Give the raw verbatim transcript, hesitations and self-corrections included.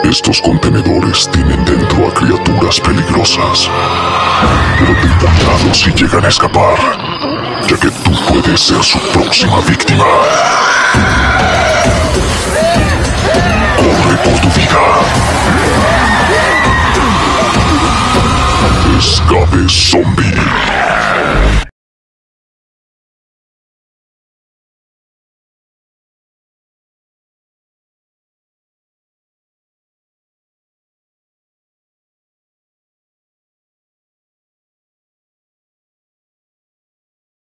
Estos contenedores tienen dentro a criaturas peligrosas. Pero ten cuidado si llegan a escapar, ya que tú puedes ser su próxima víctima. Corre por tu vida. Escape zombie.